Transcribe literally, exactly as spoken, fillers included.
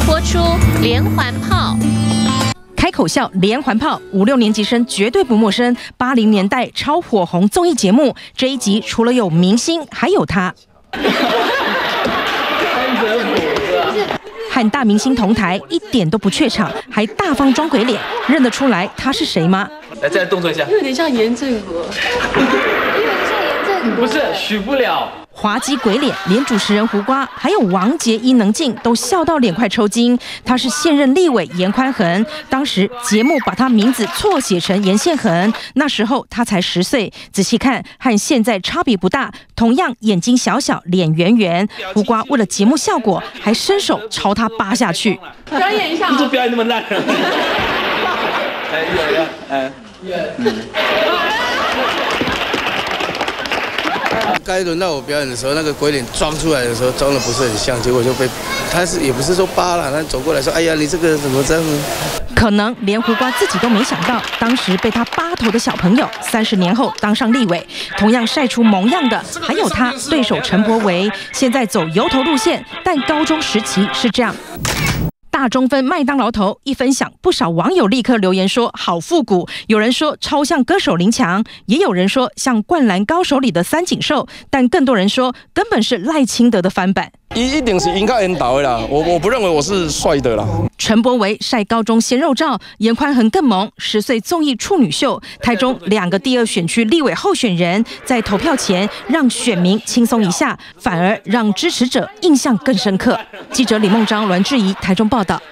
播出连环炮。 开口笑连环炮，五六年级生绝对不陌生。八零年代超火红综艺节目，这一集除了有明星，还有他。和大明星同台，一点都不怯场，还大方装鬼脸，认得出来他是谁吗？ 来，再来动作一下， 有点像严正和，有点像严正和， 不是许不了。 滑稽鬼脸，连主持人胡瓜还有王杰、伊能静都笑到脸快抽筋。他是现任立委严宽恒，当时节目把他名字错写成严宪恒，那时候他才十岁。仔细看，和现在差别不大，同样眼睛小小，脸圆圆。胡瓜为了节目效果，还伸手朝他扒下去。 表演一下， 你这表演那么烂。哎，有有，哎，嗯。 该轮到我表演的时候，那个鬼脸装出来的时候，装的不是很像，结果就被他是也不是说扒了，他走过来说：“哎呀，你这个人怎么这样呢？” 可能连胡瓜自己都没想到，当时被他扒头的小朋友，三十年后当上立委，同样晒出萌样的，还有他对手陈柏惟，现在走油头路线，但高中时期是这样。大中分麦当劳头一分享，不少网友立刻留言说好复古，有人说超像歌手林强，也有人说像灌篮高手里的三井寿，但更多人说根本是赖清德的翻版。 一一定是应该引导的啦，我我不认为我是帅的啦。 陈柏惟晒高中鲜肉照，严宽恒更萌，十岁综艺处女秀。台中两个第二选区立委候选人，在投票前让选民轻松一下，反而让支持者印象更深刻。记者李梦章、栾志怡台中报道。